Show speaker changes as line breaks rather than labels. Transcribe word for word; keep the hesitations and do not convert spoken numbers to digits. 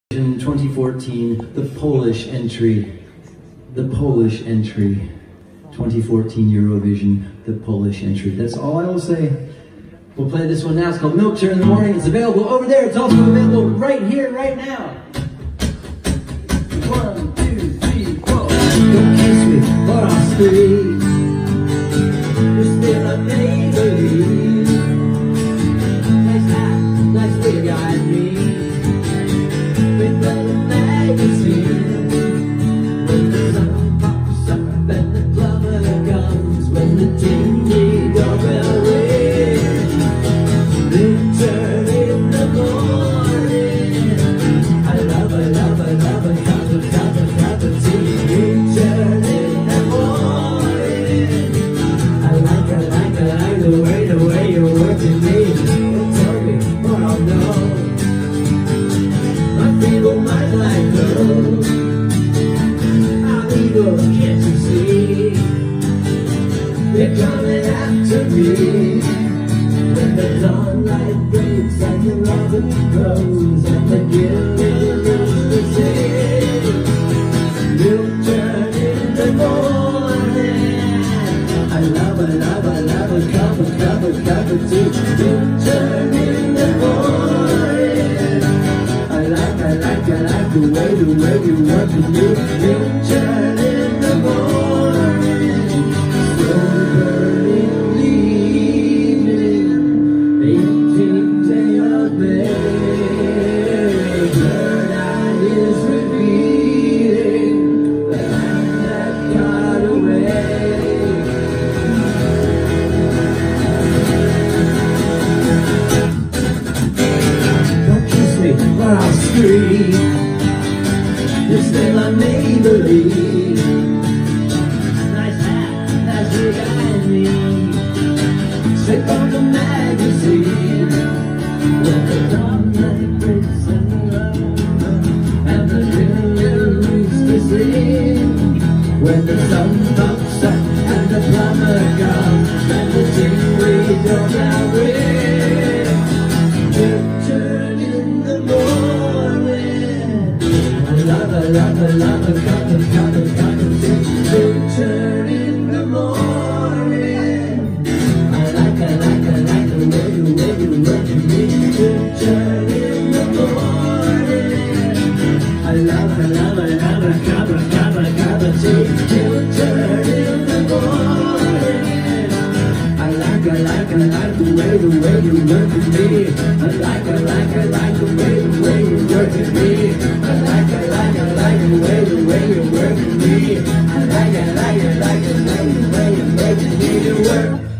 twenty fourteen, the Polish entry, the Polish entry, twenty fourteen Eurovision, the Polish entry. That's all I will say. We'll play this one now. It's called Milk Churn in the Morning. It's available over there. It's also available right here, right now. One, two, three, four. Don't kiss me, but I'll stay. You're still a Maybelline. Nice hat, nice wig, I mean. With the magazine, when the sun pops up and the plumber comes, when the ting doorbell rings, Milk Churn in the morning. I love, I love, I love a cup of, cup of, cup of tea. Milk Churn in the morning. I like, I like, I like the way, the way you're working me. Don't tell me what I'll know. People might like those. I'm evil, can't you see? They're coming after me. When the dawnlight breaks and the robin crows and the gilly lose the sea. Milk Churn in the morning. I love, I love, I love a cup of, cup of, cup of tea. Milk Churn in the morning. I like, I like, I like the way, the way you work with me. Milk Churn in the morning, slow burning evening, eighteenth day of May. Third eye is revealing the hand that got away. Don't kiss me, but I'll scream. You're still a Maybelline. Nice hat, nice wig, I mean. Straight from the magazine. When the dawnlight breaks and the love and the villain leaves the scene. When the sun pops up and the plumber comes and the ting doorbell rings. Milk Churn in the morning. I love, I love, I love a cup of, cup of, cup of tea. Milk Churn in the morning. I like, I like, I like the way, the way you work with me. Milk Churn in the morning. I love, I love, I love a cup of, cup of, cup of tea. Milk Churn in the morning. I like, I like, I like the way, the way you work with me. I like, I like, I like the way, the way you work with me. I like, I like, I like the way, the way you work with me. I like, I like, I like the way, the way you work with me to work.